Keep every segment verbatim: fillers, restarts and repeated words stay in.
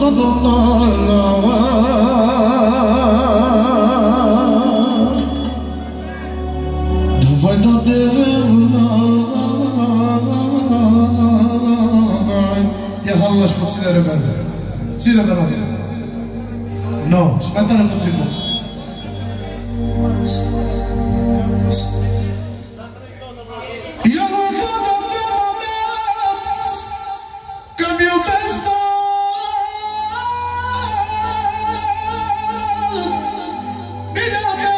da da da la. Vai da de la. Ia halla și puține repede. Ține de la tine. Nu, și mai tare puțin puțin. Eu nu văd în viața mea că-mi iubesc minea mea.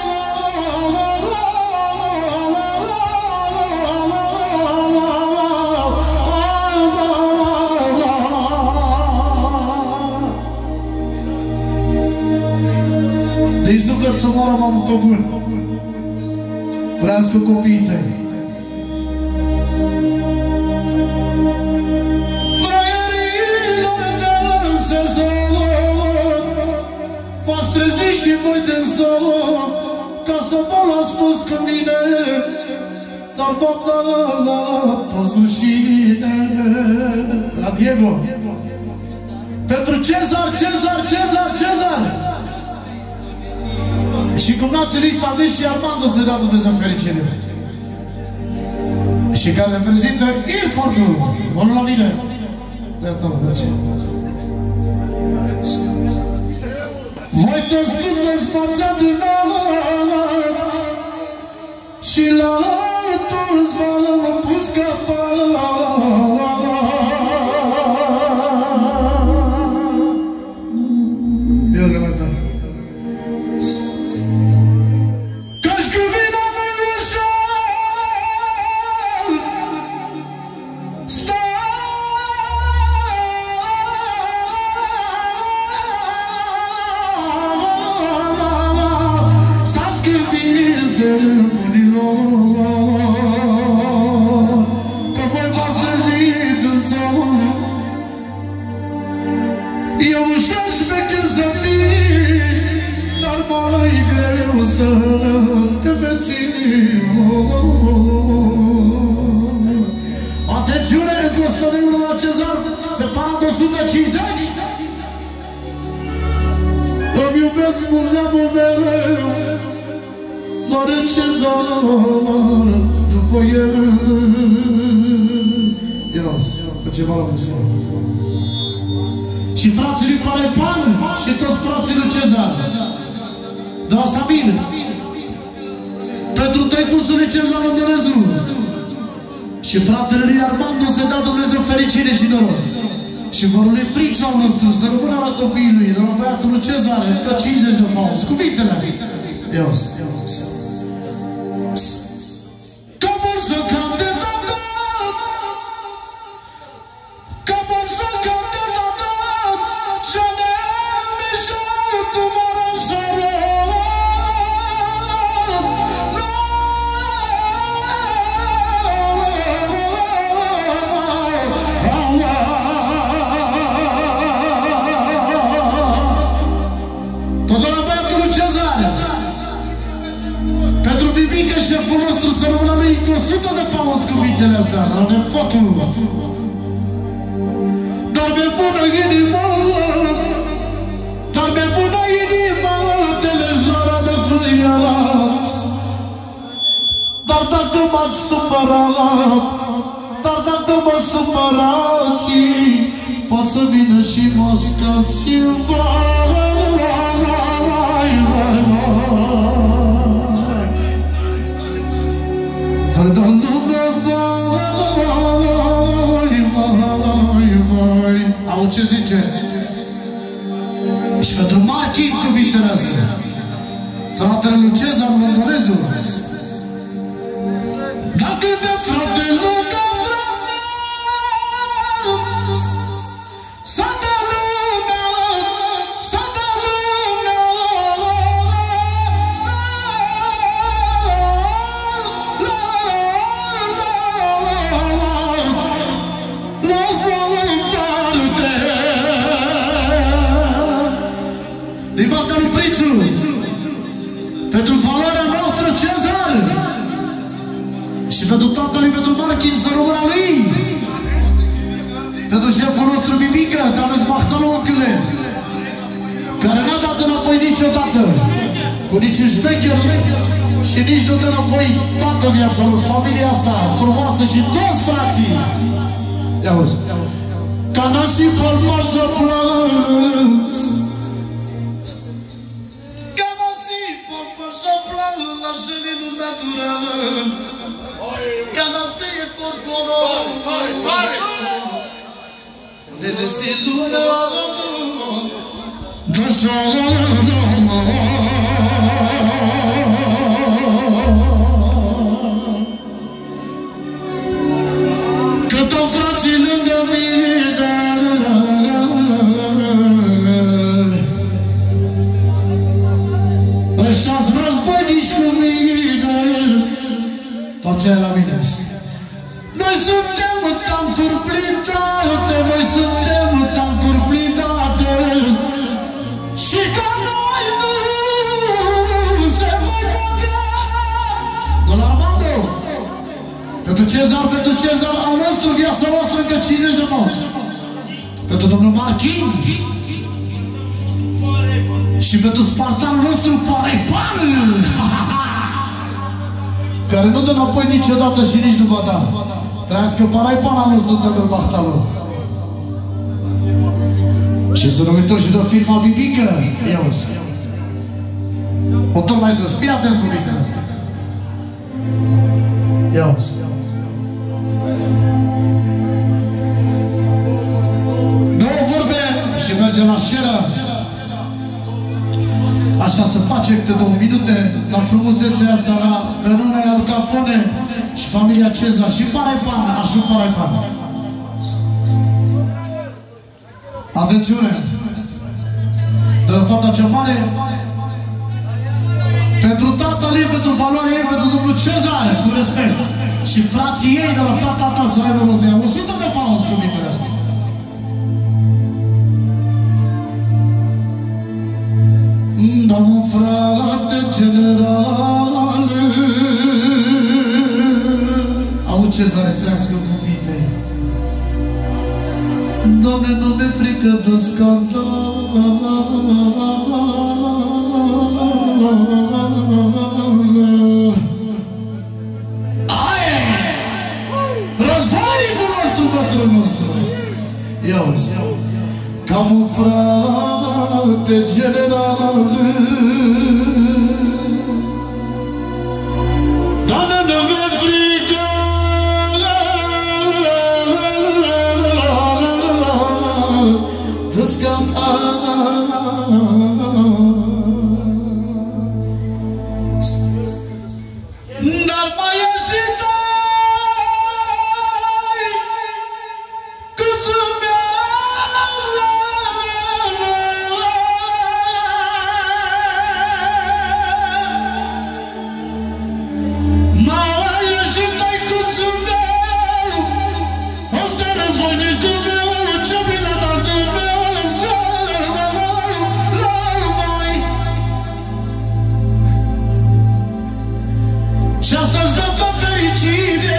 Deci suflet să moară, mamă, pe bun. Vrească copiii tăi. Fraierilor de sezon, v-ați trezit și voi din somn, ca să vă l-a spus cu mine, dar v-am dat la toți rușine. La Diego. Pentru Cezar, Cezar, Cezar, Cezar. Și cum n-ați lui Sabri și Armando să dea Dumnezeu fericire. Și care reprezintă Ilfordul. Vă la mine. Iată-l, face. Voi toți sunteți fața din nou și la toți v-am pus capăt. Eu mai tare. Atențiune, gospodinul la Cezar, separat de o sută cincizeci. Îmi iubesc mult neamul mereu, doar în Cezar, după el. Ia-o-s, că ceva la muzică. Și frații lui Palepan și toți frații lui Cezar, de la Sabine. Pentru tăicuțul lui Cezar Lăgărezu și fratele lui Armando să dea Dumnezeu fericire și noroc. Și vor lui prințul nostru să rămână la copiii lui, de la băiatul lui Cezar, încă cincizeci de pauz, cuvintele astea. Ia-o-s. Că vor să cante tata, că vor să cante tata, și ne mișă tu mă răsără. Șeful nostru să rămână lui o sută de pauz cuvintele astea, la nepotul. Dar mi-e bună inima, dar mi-e bună inima, telejoră cu ea. Dar dacă m-ați supărat, dar dacă mă supărați, poate să vină și mă scați. Vai, vai, vai, vai. Dar nu vă vai, vai, vai. Au ce zice? Și pentru Marchi cuvintele astea. Fratele lui Cezar Lăgărezu. Dacă de frate lângă frate, să dă lumea, să dă lumea. Din partea lui Prințul, pentru valoarea noastră Cezar și pentru tatălui, pentru Marchin, să rămână lui pentru șeful nostru Bibică, dar nu-ți Bahtalocule, care n-a dat înapoi niciodată, cu niciun șmecher și nici nu dă înapoi toată viața lui, familia asta frumoasă și toți frații. Ia uzi. Ca nasipul mă să plâng, ca nasipul mă să plâng, la șeli lumea dură, ca nasie corcoro, de lesi lumea de salama. Cât au frații lângă mine, ăștia-s războinici cu mine, tot ce e la mine. Noi suntem tancuri blindate, noi suntem tancuri blindate, și ca noi nu se mai poate. Domnul Armando, pentru Cezar, pentru Cezar al nostru, viața noastră încă cincizeci de morți. Pentru domnul Marchin și pentru spartanul nostru Parepan, care nu dă înapoi niciodată și nici nu va da. Trăiască Parepan al nostru, domnul Bahtalu. Și să nu uităm și de firma Bibică. Ia-o-ți. O tot mai sus. Fii atent cu cuvintele astea. Ia-o-ți. Două vorbe și mergem la sceră. Așa se face câte două minute la frumusețea asta, la penune Al Capone și familia Cezar și Parepan, așa Parepan. Atențiune! De fata cea mare, pentru tatăl ei, pentru valoarea ei, pentru domnul Cezar, cu respect. Și frații ei de la fata ta să aibă loc de ea. O sută de falos cuvintele astea. Da, frate generale, au Cezar, trească cuvinte. Doamne, nu mi-e frică de scandal, aie! Războinicul nostru, bătrân nostru. Ia-uzi, cam un frate general, Doamne, nu mi-e frică de scandal, dar mai e și dai câți mi-a mai e și dai câți mi-au ăsta e războinicul meu, ce bine m-a Dumnezeu la noi. Și asta-ți dă de fericire,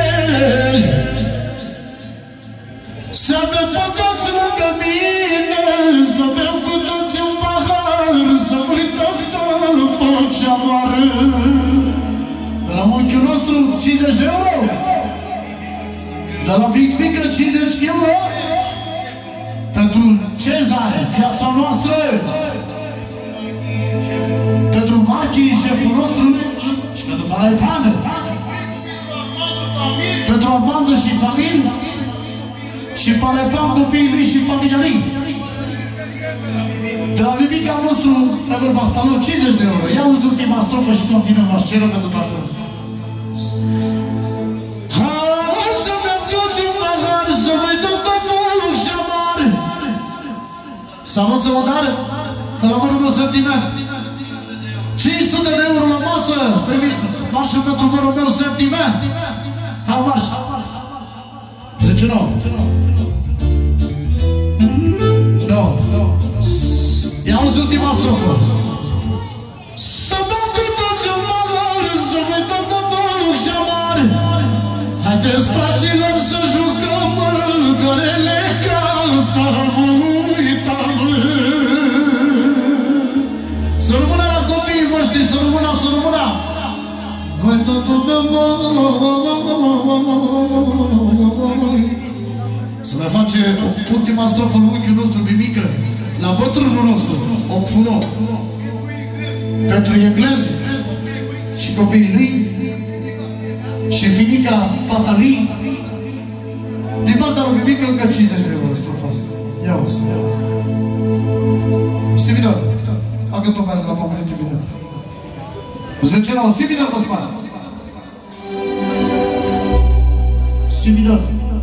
să avem pe toți lângă mine, să beau cu toți un pahar, să uităm de foc și amoară. De la unchiul nostru cincizeci de euro, de la Big Mică cincizeci de euro, pentru Cezar, viața noastră, pentru Marchi, șeful nostru, și pentru Parepan, pentru Armando și Samir, și Parepan, copiii lui și familia lui. De la Bibica al nostru, Ever Bahtalu, cincizeci de euro. Ia-uzi ultima strofă și continuăm la scenă pentru toată lumea. Hai să bem toți un pahar, să uităm de foc și amar. Să anunțăm o dare? Că la mărul meu sentiment. cinci sute de euro la masă. Marșul pentru mărul meu sentiment. Hai, marș. zece nouă. nouă. Ia-uzi ultima strofă. Să bem cu toți un pahar, să uităm de foc și amar. Haideți, fraților, să jucăm gărele ca voștri, să rămână, să rămână! Voi tot să mai face ultima strofă lui unchiul nostru Mimică, la bătrânul nostru, o puro, pentru englezi și copiii lui și finica fata lui. Din partea lui Mimică încă cincizeci de euro strofa asta. Ia-o-ți, ia-o-ți. Similar, a gândit mai de la moment evident. zece la o, similar vă spune. Similar.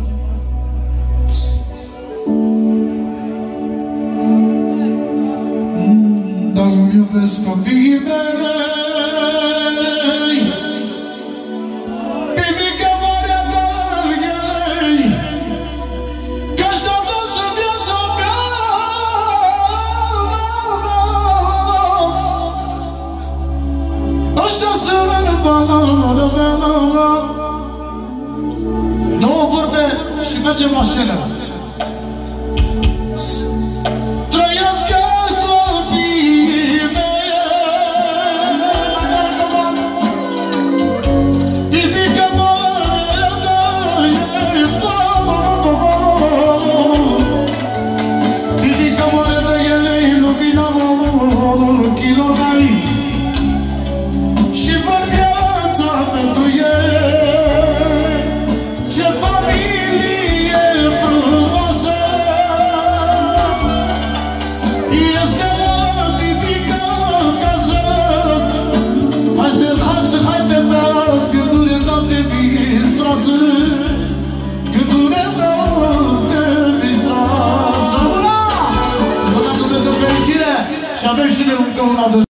Dar nu iubesc copiii mei, pivică marea dă-i, că-și dă toți în viața mea. Aș da să două vorbe și mergem la scenă. Trăiască copiii mei, pipică mare de-i, pipică mare de-i, lumina ochilor mei, și văd viața pentru ei. Ce familie frumoasă este la pipică acasă. Hai să, hai să, hai te beas, gânduri de mistrasă, gânduri de mistrasă. Să vă dați Dumnezeu fericire și avem și noi încă una de